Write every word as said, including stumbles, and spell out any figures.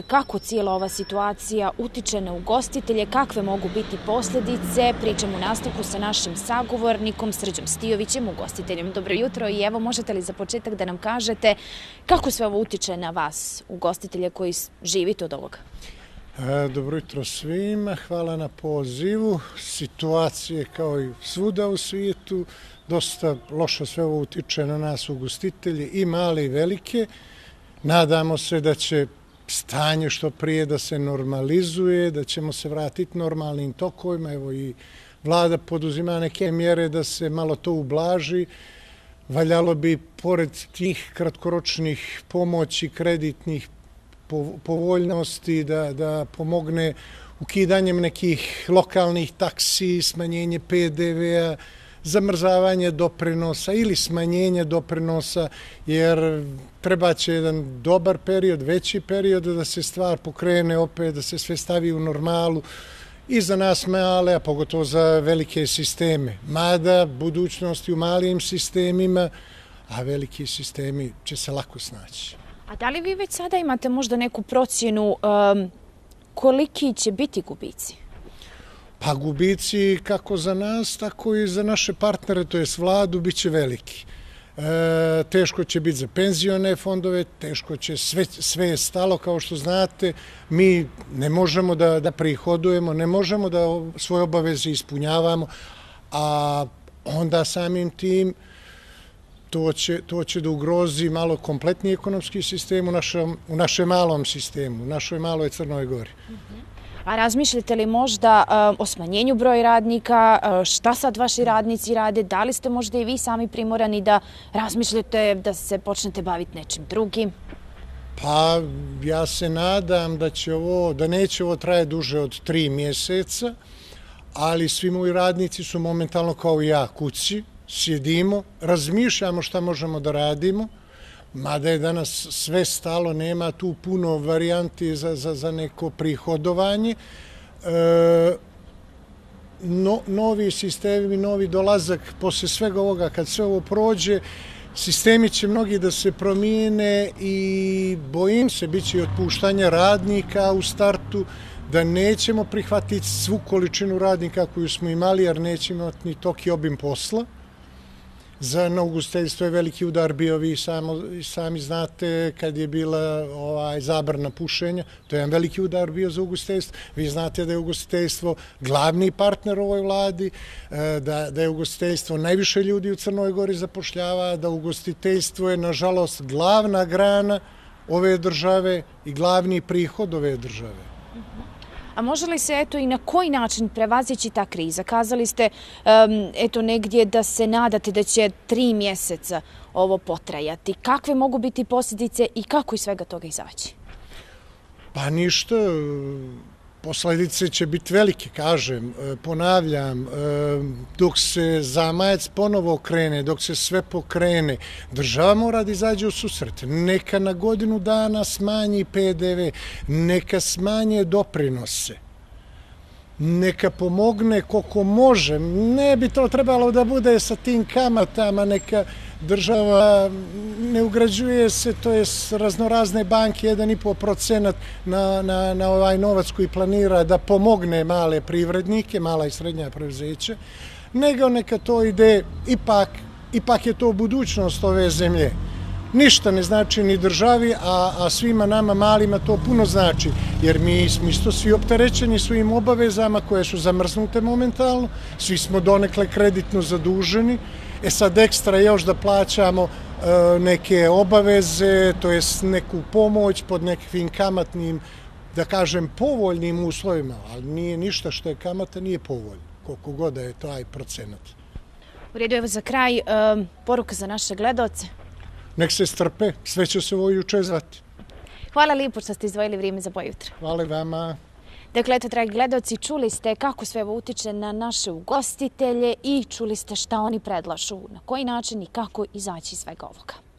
kako cijela ova situacija utiče na ugostitelje, kakve mogu biti posljedice. Pričamo u nastavku sa našim sagovornikom Srđom Stijovićem, ugostiteljem. Dobro jutro i evo možete li za početak da nam kažete kako sve ovo utiče na vas, ugostitelje koji živite od ovoga? Dobro jutro svima, hvala na pozivu. Situacije kao i svuda u svijetu, dosta loše sve ovo utiče na nas ugostitelje, i male i velike. Nadamo se da će stanje što prije da se normalizuje, da ćemo se vratiti normalnim tokovima. Evo i vlada poduzima neke mjere da se malo to ublaži. Valjalo bi, pored tih kratkoročnih pomoći, kreditnih povoljnosti, da, da pomogne ukidanjem nekih lokalnih taksi, smanjenje pe de vea, zamrzavanje doprinosa ili smanjenje doprinosa, jer treba će jedan dobar period, veći period da se stvar pokrene opet, da se sve stavi u normalu i za nas male, a pogotovo za velike sisteme. Mada budućnosti u malim sistemima, a veliki sistemi će se lako snaći. A da li vi već sada imate možda neku procjenu um, koliki će biti gubici? Pa gubici kako za nas, tako i za naše partnere, to jest vladu, bit će veliki. E, teško će biti za penzione fondove, teško će, sve, sve je stalo, kao što znate. Mi ne možemo da, da prihodujemo, ne možemo da svoje obaveze ispunjavamo, a onda samim tim to će, to će da ugrozi malo kompletni ekonomski sistem u našem, u našem malom sistemu, u našoj maloj Crnoj Gori. A razmišljate li možda uh, o smanjenju broja radnika? Uh, šta sad vaši radnici rade? Da li ste možda i vi sami primorani da razmišljate da se počnete baviti nečim drugim? Pa ja se nadam da će ovo, da neće ovo traje duže od tri mjeseca, ali svi moji radnici su momentalno kao i ja kući, sjedimo, razmišljamo šta možemo da radimo, mada je danas sve stalo, nema tu puno varijanti za, za, za neko prihodovanje. E, no, novi sistemi, novi dolazak, posle svega ovoga, kad sve ovo prođe, sistemi će mnogi da se promijene i bojim se, bit će i otpuštanja radnika u startu, da nećemo prihvatiti svu količinu radnika koju smo imali, jer nećemo imati ni toki obim posla. Za na ugostiteljstvo je veliki udar bio, vi samo, sami znate, kad je bila ovaj, zabrana pušenja, to je jedan veliki udar bio za ugostiteljstvo. Vi znate da je ugostiteljstvo glavni partner ovoj vladi, da, da je ugostiteljstvo najviše ljudi u Crnoj Gori zapošljava, da ugostiteljstvo je, nažalost, glavna grana ove države i glavni prihod ove države. A može li se eto i na koji način prevazići ta kriza? Kazali ste um, eto negdje da se nadate da će tri mjeseca ovo potrajati. Kakve mogu biti posljedice i kako iz svega toga izaći? Pa ništa, posljedice će biti velike, kažem, ponavljam, dok se zamajac ponovo krene, dok se sve pokrene, država mora da izađe u susret. Neka na godinu dana smanji pe de ve, neka smanje doprinose, neka pomogne koliko može. Ne bi to trebalo da bude sa tim kamatama, neka država ne ugrađuje se, to je raznorazne banke, jedan i po procenat na, na, na ovaj novac koji planira da pomogne male privrednike, mala i srednja preduzeća, nego neka to ide, ipak, ipak je to budućnost ove zemlje. Ništa ne znači ni državi, a, a svima nama malima to puno znači, jer mi smo isto svi opterećeni svojim obavezama koje su zamrznute momentalno, svi smo donekle kreditno zaduženi. E sad ekstra još da plaćamo e, neke obaveze, to jest neku pomoć pod nekakvim kamatnim, da kažem, povoljnim uslovima, ali nije ništa što je kamata, nije povoljno, koliko god da je taj procenat. U redu, evo za kraj, um, poruka za naše gledaoce. Nek se strpe, sve će se ovo juče zvati. Hvala lijepo što ste izdvojili vrijeme za Bojutra. Hvala vama. Dakle, eto, dragi gledaoci, čuli ste kako sve ovo utiče na naše ugostitelje i čuli ste šta oni predlažu, na koji način i kako izaći iz svega ovoga.